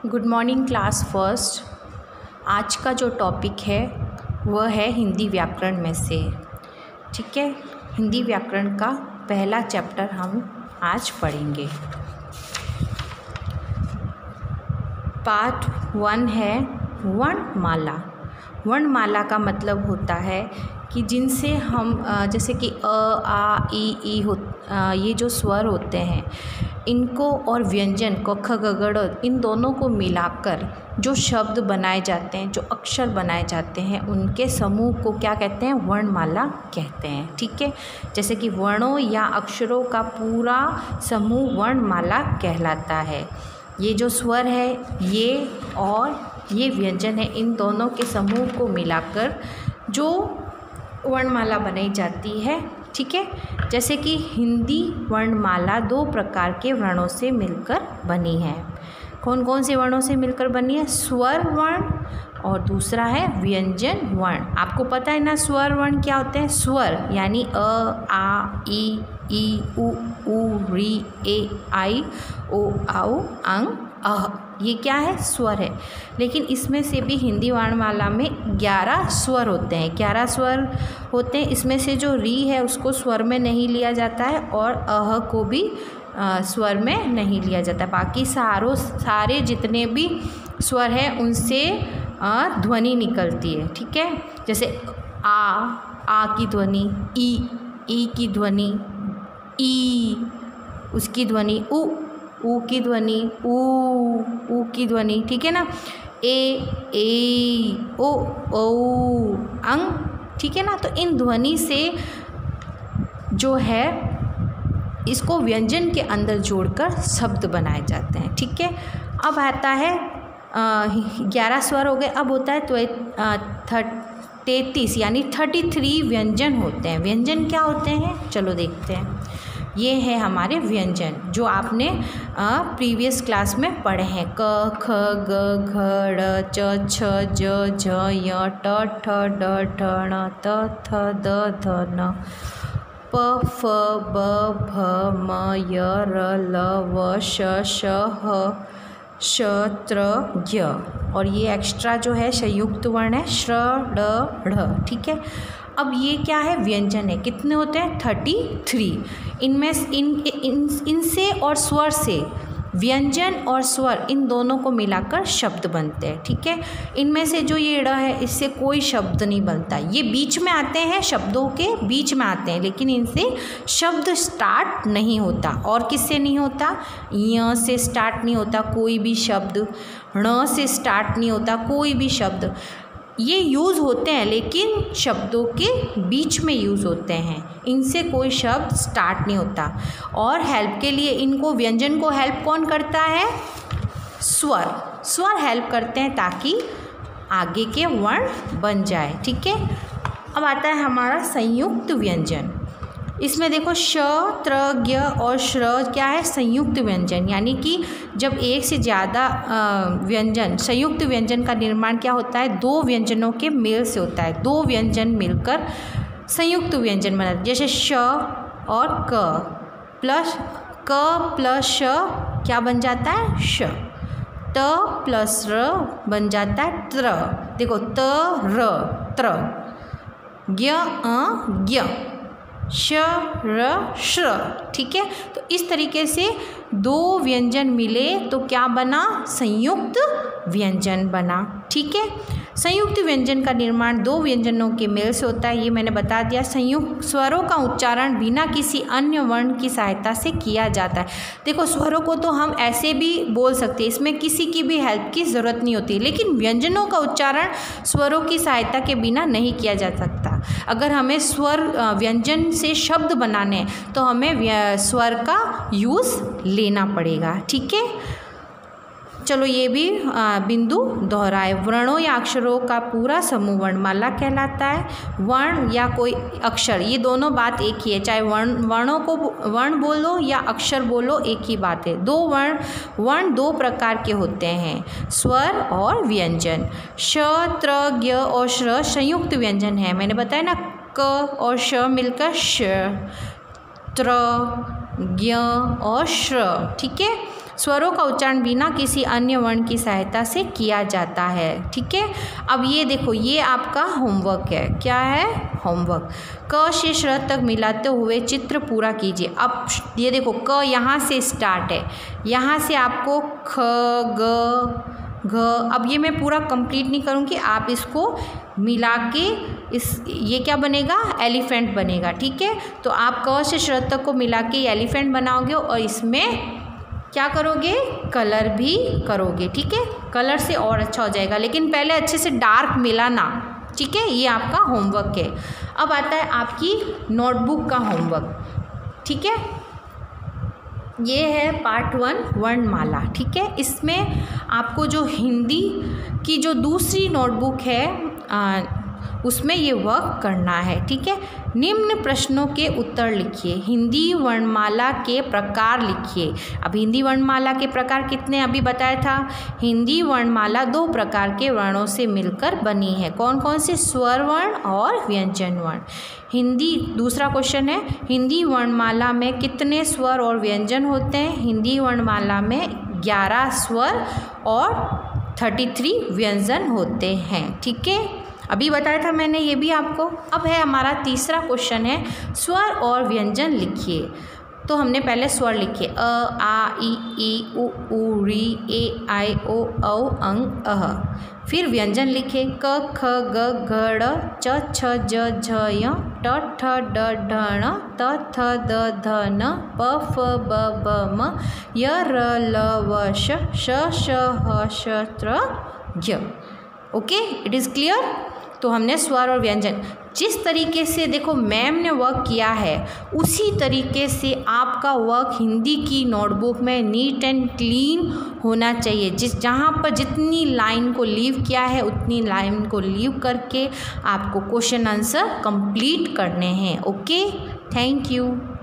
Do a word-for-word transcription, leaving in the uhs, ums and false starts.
Good morning class first. आज का जो टॉपिक है वह है हिंदी व्याकरण में से। ठीक है, हिंदी व्याकरण का पहला चैप्टर हम आज पढ़ेंगे। पार्ट वन है वर्णमाला। वर्णमाला का मतलब होता है कि जिनसे हम जैसे कि अ आ ई ई हो ये जो स्वर होते हैं इनको और व्यंजन क ख ग घ ड़ इन दोनों को मिलाकर जो शब्द बनाए जाते हैं, जो अक्षर बनाए जाते हैं, उनके समूह को क्या कहते हैं? वर्णमाला कहते हैं। ठीक है, जैसे कि वर्णों या अक्षरों का पूरा समूह वर्णमाला कहलाता है। ये जो स्वर है ये और ये व्यंजन है, इन दोनों के समूह को मिलाकर जो वर्णमाला बनाई जाती है। ठीक है, जैसे कि हिंदी वर्णमाला दो प्रकार के वर्णों से मिलकर बनी है। कौन कौन से वर्णों से मिलकर बनी है? स्वर वर्ण और दूसरा है व्यंजन वर्ण। आपको पता है ना स्वर वर्ण क्या होते हैं? स्वर यानी अ आ ई ई उ ऊ री ए आई ओ औ अंग अह, ये क्या है? स्वर है। लेकिन इसमें से भी हिंदी वर्णमाला में ग्यारह स्वर होते हैं। ग्यारह स्वर होते हैं। इसमें से जो री है उसको स्वर में नहीं लिया जाता है और अह को भी आ, स्वर में नहीं लिया जाता। बाकी सारों सारे जितने भी स्वर हैं उनसे आ, ध्वनि निकलती है। ठीक है, जैसे आ आ की ध्वनि, ई ई की ध्वनि, ई उसकी ध्वनि, उ ऊ की ध्वनि, ऊ ऊ की ध्वनि। ठीक है ना, ए ए ओ ओ अंग। ठीक है ना, तो इन ध्वनि से जो है इसको व्यंजन के अंदर जोड़कर शब्द बनाए जाते हैं। ठीक है, अब आता है ग्यारह स्वर हो गए। अब होता है तो तैंतीस यानी थर्टी थ्री व्यंजन होते हैं। व्यंजन क्या होते हैं? चलो देखते हैं। ये है हमारे व्यंजन जो आपने प्रीवियस क्लास में पढ़े हैं। क ख ग घ ड़ च छ ज झ य ट ठ ड ढ ण त थ द ध न प फ ब भ म य र ल व श श ह श त्र ज्ञ। और ये एक्स्ट्रा जो है संयुक्त वर्ण है श्र ड ढ़। ठीक है, अब ये क्या है? व्यंजन है। कितने होते हैं? Thirty three. इनमें इन इन इनसे और स्वर से व्यंजन और स्वर इन दोनों को मिलाकर शब्द बनते हैं। ठीक है, इनमें से जो ये ड़ है इससे कोई शब्द नहीं बनता। ये बीच में आते हैं, शब्दों के बीच में आते हैं, लेकिन इनसे शब्द स्टार्ट नहीं होता। और किससे नहीं होता? य से स्टार्ट नहीं होता कोई भी शब्द, ण से स्टार्ट नहीं होता कोई भी शब्द। ये यूज़ होते हैं लेकिन शब्दों के बीच में यूज़ होते हैं, इनसे कोई शब्द स्टार्ट नहीं होता। और हेल्प के लिए इनको व्यंजन को हेल्प कौन करता है? स्वर। स्वर हेल्प करते हैं ताकि आगे के वर्ण बन जाए। ठीक है, अब आता है हमारा संयुक्त व्यंजन। इसमें देखो श त्र ज्ञ और श्र क्या है? संयुक्त व्यंजन। यानी कि जब एक से ज़्यादा व्यंजन, संयुक्त व्यंजन का निर्माण क्या होता है? दो व्यंजनों के मेल से होता है। दो व्यंजन मिलकर संयुक्त व्यंजन बनता है। जैसे श और क प्लस क प्लस श क्या बन जाता है? श। त प्लस र बन जाता है त्र। देखो त र त्र। ज्ञ अ ज्ञ, श र श्र। ठीक है, तो इस तरीके से दो व्यंजन मिले तो क्या बना? संयुक्त व्यंजन बना। ठीक है, संयुक्त व्यंजन का निर्माण दो व्यंजनों के मेल से होता है, ये मैंने बता दिया। संयुक्त स्वरों का उच्चारण बिना किसी अन्य वर्ण की सहायता से किया जाता है। देखो स्वरों को तो हम ऐसे भी बोल सकते हैं, इसमें किसी की भी हेल्प की ज़रूरत नहीं होती, लेकिन व्यंजनों का उच्चारण स्वरों की सहायता के बिना नहीं किया जा सकता। अगर हमें स्वर व्यंजन से शब्द बनाने हैं तो हमें स्वर का यूज़ लेना पड़ेगा। ठीक है, चलो ये भी बिंदु दोहराए। वर्णों या अक्षरों का पूरा समूह वर्णमाला कहलाता है। वर्ण या कोई अक्षर, ये दोनों बात एक ही है। चाहे वर्ण वर्णों को वर्ण बोलो या अक्षर बोलो, एक ही बात है। दो वर्ण वर्ण दो प्रकार के होते हैं, स्वर और व्यंजन। श त्र ज्ञ और श्र संयुक्त व्यंजन है। मैंने बताया ना, क और श मिलकर श, त्र ज्ञ और श्र। ठीक है, स्वरों का उच्चारण बिना किसी अन्य वर्ण की सहायता से किया जाता है। ठीक है, अब ये देखो, ये आपका होमवर्क है। क्या है? होमवर्क। क से श तक मिलाते हुए चित्र पूरा कीजिए। अब ये देखो, क यहाँ से स्टार्ट है, यहाँ से आपको ख ग घ, अब ये मैं पूरा कंप्लीट नहीं करूँगी, आप इसको मिला के इस ये क्या बनेगा? एलिफेंट बनेगा। ठीक है, तो आप क से श तक को मिला के एलिफेंट बनाओगे और इसमें क्या करोगे? कलर भी करोगे। ठीक है, कलर से और अच्छा हो जाएगा, लेकिन पहले अच्छे से डार्क मिलाना। ठीक है, ये आपका होमवर्क है। अब आता है आपकी नोटबुक का होमवर्क। ठीक है, ये है पार्ट वन, वर्णमाला। ठीक है, इसमें आपको जो हिंदी की जो दूसरी नोटबुक है आ, उसमें ये वर्क करना है। ठीक है, निम्न प्रश्नों के उत्तर लिखिए। हिंदी वर्णमाला के प्रकार लिखिए। अब हिंदी वर्णमाला के प्रकार कितने अभी बताया था? हिंदी वर्णमाला दो प्रकार के वर्णों से मिलकर बनी है। कौन कौन से? स्वर वर्ण और व्यंजन वर्ण। हिंदी, दूसरा क्वेश्चन है, हिंदी वर्णमाला में कितने स्वर और व्यंजन होते हैं? हिंदी वर्णमाला में ग्यारह स्वर और तैंतीस व्यंजन होते हैं। ठीक है, अभी बताया था मैंने ये भी आपको। अब है हमारा तीसरा क्वेश्चन है, स्वर और व्यंजन लिखिए। तो हमने पहले स्वर लिखे, अ आ ई ई उ ऊ री ए आई ओ औ अंग अह। फिर व्यंजन लिखे, क ख ग घ ड़ च छ ज झ य ट ठ ड ढ ण त थ द ध न प फ ब भ म य र ल व श श श ह श त्र य। Okay, it is clear. तो हमने स्वर और व्यंजन जिस तरीके से देखो मैम ने वर्क किया है, उसी तरीके से आपका वर्क हिंदी की नोटबुक में नीट एंड क्लीन होना चाहिए। जिस जहाँ पर जितनी लाइन को लीव किया है उतनी लाइन को लीव करके आपको क्वेश्चन आंसर कंप्लीट करने हैं। Okay, thank you.